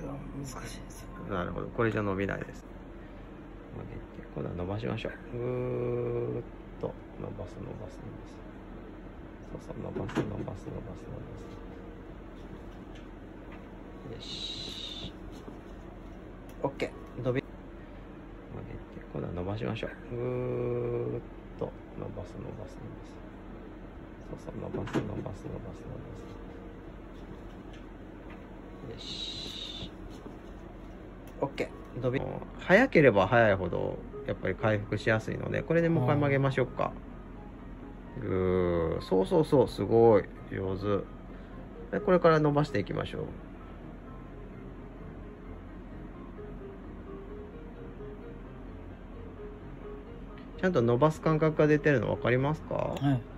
が難しいですよ。 なるほど、これじゃ伸びないです。曲げて、今度は伸ばしましょう。ぐーっと伸ばす伸ばす伸ばす。そうそう、伸ばす伸ばす伸ばす伸ばす。よし。OK。伸び。曲げて、今度は伸ばしましょう。ぐーっと伸ばす伸ばす伸ばす。そうそう、伸ばす伸ばす伸ばす伸ばす。よし。OK。伸び。早ければ早いほどやっぱり回復しやすいので、これでもう一回曲げましょうか。ぐー、そうそうそう、すごい上手で、これから伸ばしていきましょう。ちゃんと伸ばす感覚が出てるの分かりますか？ はい。